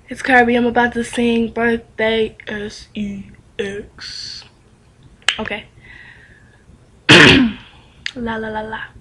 It's Kirby. I'm about to sing Birthday S-E-X. Okay. La la la la.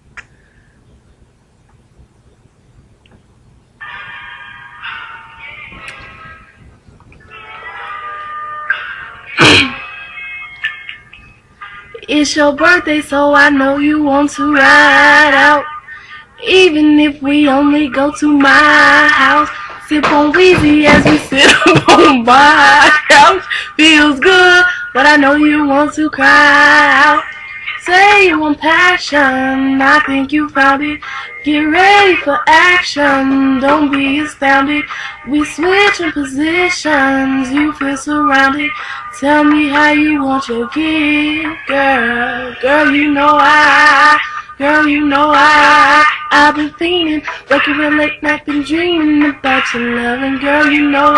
It's your birthday, so I know you want to ride out. Even if we only go to my house, sip on riiiiide as we sit on my couch. Feels good, but I know you want to cry out. Say you want passion, I think you found it. Get ready for action, don't be astounded. We switching positions, you feel surrounded. Tell me how you want your gift, girl. Girl, you know I've been fiending, working real late night, been dreaming about your loving. Girl, you know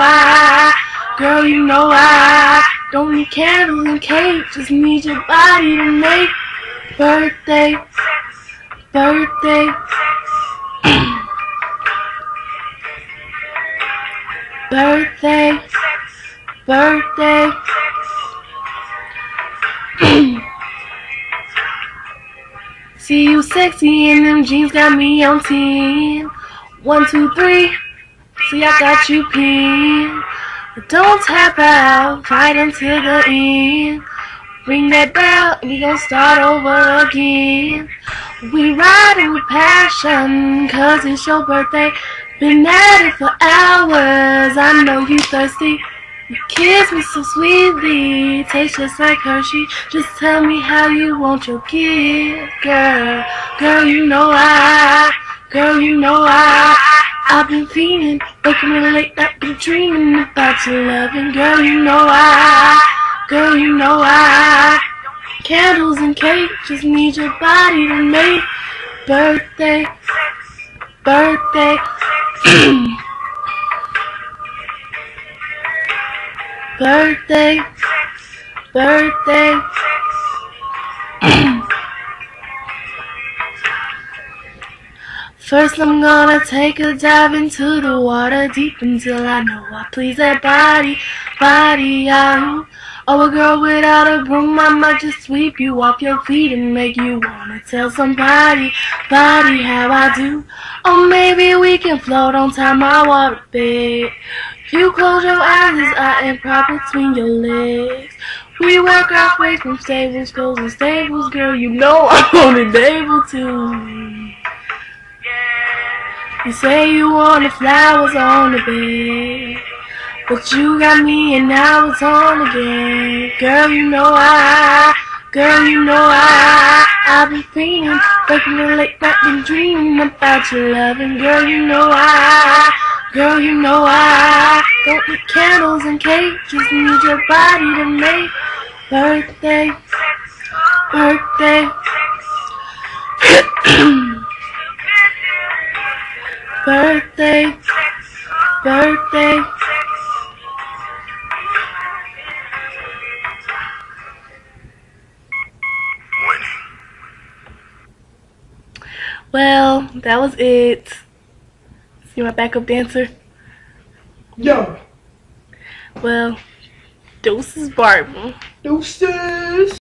I don't need candles and cake, just need your body to make birthday, birthday, birthday, birthday. See you sexy in them jeans, got me on 10. 1, 2, 3. See I got you pinned. But don't tap out, fight until the end. Ring that bell, and we gon' start over again. We riding with passion, 'cause it's your birthday. Been at it for hours, I know you thirsty. You kiss me so sweetly, tastes just like Hershey. Just tell me how you want your gift, girl. Girl, you know I've been feeling, waking up late night, been dreaming about your loving. Girl, you know candles and cake, just need your body to make birthday, birthday. Birthday, birthday. First I'm gonna take a dive into the water deep until I know I please that body out. Oh, a girl without a broom, I might just sweep you off your feet and make you wanna tell somebody how I do. Or maybe we can float on top my water bed. You close your eyes as I am propped between your legs. We work our way from stables, goes and stables, girl, you know I'm only able to. You say you want the flowers on the bed, but you got me and now it's on again. Girl, you know I've been feeling, waking up late night, been dreaming about your loving. Girl, you know don't need candles and cake, just need your body to make birthday, birthday. Birthday, birthday. Well, that was it. See my backup dancer? Yo. Well, deuces, Barbara. Deuces.